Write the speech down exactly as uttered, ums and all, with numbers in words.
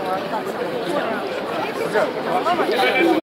もらったんですけど、これ